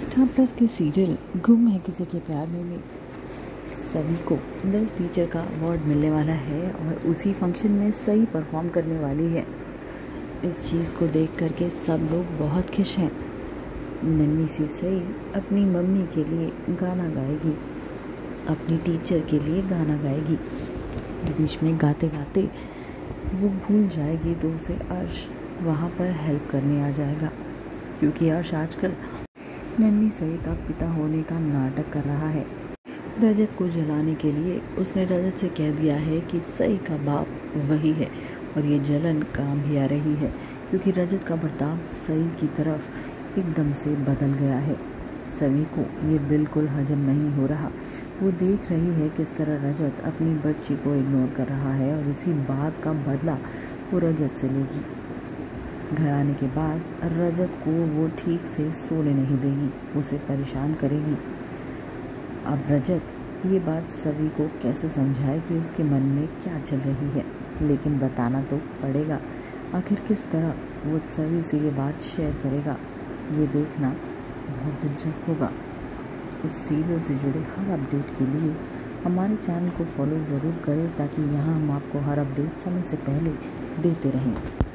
Star plus के serial गुम है किसी के प्यार में सभी को बेस्ट टीचर का अवार्ड मिलने वाला है और उसी फंक्शन में सही परफॉर्म करने वाली है। इस चीज़ को देख करके सब लोग बहुत खुश हैं। नन्ही सी सही अपनी मम्मी के लिए गाना गाएगी, अपनी टीचर के लिए गाना गाएगी। बीच में गाते गाते वो भूल जाएगी तो उसे अर्श वहाँ पर हेल्प करने आ जाएगा, क्योंकि अर्श आजकल नन्ही सही का पिता होने का नाटक कर रहा है। रजत को जलाने के लिए उसने रजत से कह दिया है कि सही का बाप वही है, और ये जलन काम भी आ रही है क्योंकि रजत का बर्ताव सही की तरफ एकदम से बदल गया है। सभी को ये बिल्कुल हजम नहीं हो रहा। वो देख रही है किस तरह रजत अपनी बच्ची को इग्नोर कर रहा है और इसी बात का बदला वो रजत से लेगी। घर आने के बाद रजत को वो ठीक से सोने नहीं देगी, उसे परेशान करेगी। अब रजत ये बात सभी को कैसे समझाए कि उसके मन में क्या चल रही है, लेकिन बताना तो पड़ेगा। आखिर किस तरह वो सभी से ये बात शेयर करेगा, ये देखना बहुत दिलचस्प होगा। इस सीरियल से जुड़े हर अपडेट के लिए हमारे चैनल को फॉलो ज़रूर करें, ताकि यहाँ हम आपको हर अपडेट समय से पहले देते रहें।